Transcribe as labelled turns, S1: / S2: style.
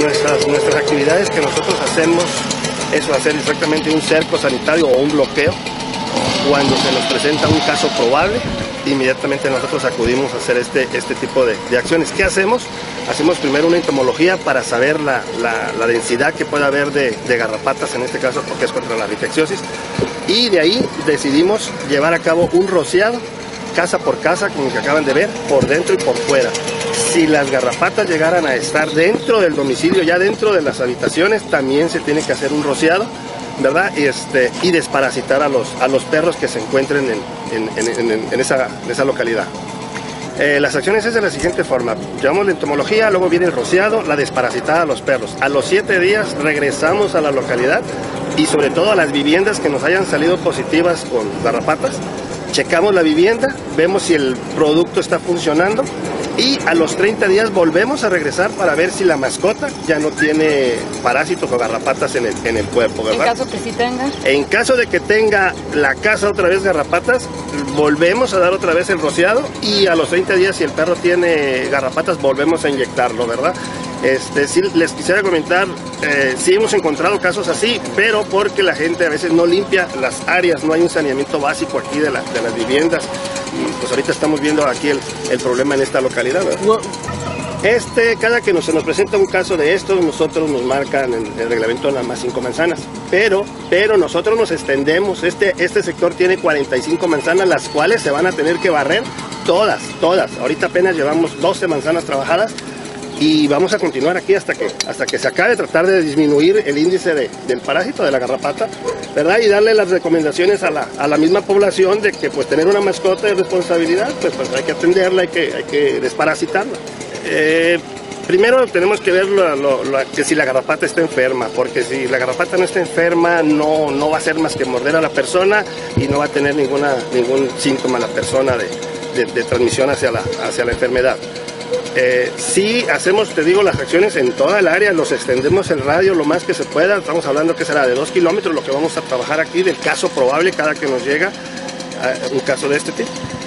S1: nuestras actividades que nosotros hacemos es hacer exactamente un cerco sanitario o un bloqueo. Cuando se nos presenta un caso probable, inmediatamente nosotros acudimos a hacer este tipo de acciones. ¿Qué hacemos? Hacemos primero una entomología para saber la densidad que puede haber de garrapatas, en este caso porque es contra la rickettsiosis, y de ahí decidimos llevar a cabo un rociado, casa por casa, como que acaban de ver, por dentro y por fuera. Si las garrapatas llegaran a estar dentro del domicilio, ya dentro de las habitaciones, también se tiene que hacer un rociado, ¿verdad? Y desparasitar a los perros que se encuentren en esa localidad. Las acciones es de la siguiente forma: llevamos la entomología, luego viene el rociado, la desparasitada a los perros. A los 7 días regresamos a la localidad y sobre todo a las viviendas que nos hayan salido positivas con garrapatas. Checamos la vivienda, vemos si el producto está funcionando y a los 30 días volvemos a regresar para ver si la mascota ya no tiene parásitos o garrapatas en el cuerpo, ¿verdad?
S2: En caso que sí tenga.
S1: En caso de que tenga la casa otra vez garrapatas, volvemos a dar otra vez el rociado y a los 30 días, si el perro tiene garrapatas, volvemos a inyectarlo, ¿verdad? Sí, les quisiera comentar, sí hemos encontrado casos así, pero porque la gente a veces no limpia las áreas, no hay un saneamiento básico aquí de las viviendas. Y pues ahorita estamos viendo aquí el problema en esta localidad, ¿verdad? Cada que se nos presenta un caso de estos, nosotros nos marcan en el reglamento nada más 5 manzanas, pero nosotros nos extendemos. Este sector tiene 45 manzanas, las cuales se van a tener que barrer todas. Ahorita apenas llevamos 12 manzanas trabajadas y vamos a continuar aquí hasta que se acabe, tratar de disminuir el índice del parásito, de la garrapata, ¿verdad? Y darle las recomendaciones a la misma población de que pues tener una mascota de responsabilidad, pues hay que atenderla, hay que desparasitarla. Primero tenemos que ver que si la garrapata está enferma, porque si la garrapata no está enferma no va a hacer más que morder a la persona y no va a tener ningún síntoma la persona de transmisión hacia la enfermedad. Sí hacemos, te digo, las acciones en toda el área, los extendemos el radio lo más que se pueda. Estamos hablando que será de 2 kilómetros lo que vamos a trabajar aquí del caso probable cada que nos llega un caso de este tipo.